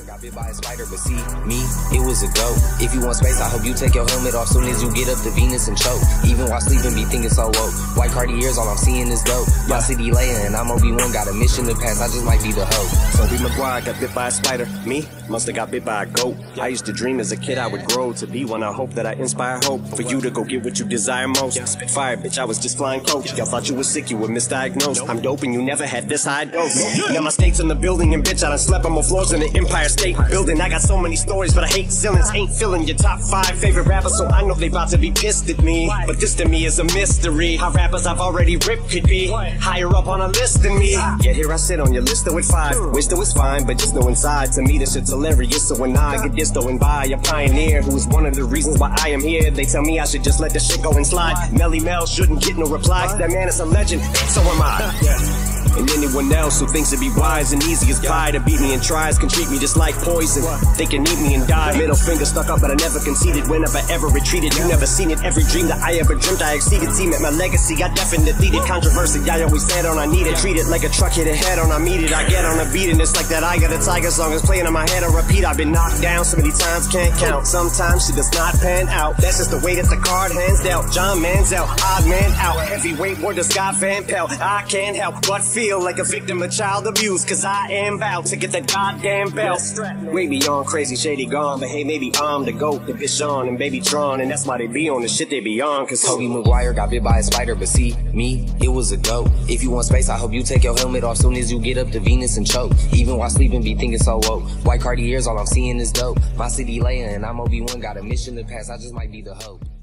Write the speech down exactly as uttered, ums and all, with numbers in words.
Got bit by a spider, but see, me, it was a go. If you want space, I hope you take your helmet off soon as you get up to Venus and choke. Even while sleeping, be thinking so woke. White Cartiers, all I'm seeing is dope. My city Leia and I'm Obi-Wan, got a mission to pass, I just might be the hoe. Tobey Maguire got bit by a spider. Me, must have got bit by a goat. I used to dream as a kid I would grow to be one. I hope that I inspire hope for you to go get what you desire most. Spit fire, bitch, I was just flying coach. Y'all thought you was sick, you were misdiagnosed. I'm dope and you never had this high dose. Now my state's in the building and bitch, I done slept on more floors in the Empire State Building. I got so many stories, but I hate ceilings. Ain't filling your top five favorite rappers, so I know they about to be pissed at me. But this to me is a mystery. How rappers I've already ripped could be higher up on a list than me. Yet here I sit on your list though at five. Wish though it's fine, but just know inside to me this shit's hilarious. So when I get dissed and by a pioneer who's one of the reasons why I am here, they tell me I should just let the shit go and slide. Melly Mel shouldn't get no reply. That man is a legend, so am I. Yeah. And anyone else who thinks it'd be wise and easy as pie to beat me and tries can treat me just like poison. They can eat me and die. Middle finger stuck up, but I never conceded. Whenever ever retreated, you never seen it. Every dream that I ever dreamt, I exceeded. Team at my legacy, I definitely did controversy. I always said on I need it. Treat it like a truck hit a head on I meet it. I get on a beat and it's like that I got a tiger song is playing in my head on repeat. I've been knocked down so many times can't count. Sometimes shit does not pan out. That's just the way that the card hands dealt. John Manziel, odd man out. Heavyweight war to Scott Van Pelt. I can't help but feel like a victim of child abuse, cause I am about to get that goddamn belt. Way beyond crazy shady gone, but hey, maybe I'm the GOAT, the bitch on and baby Tron, and that's why they be on the shit they be on. Cause Tobey Maguire got bit by a spider, but see, me, it was a go. If you want space, I hope you take your helmet off soon as you get up to Venus and choke. Even while sleeping, be thinking so woke. White Cartiers, all I'm seeing is dope. My city Leia and I'm Obi-Wan, got a mission to pass, I just might be the hoe.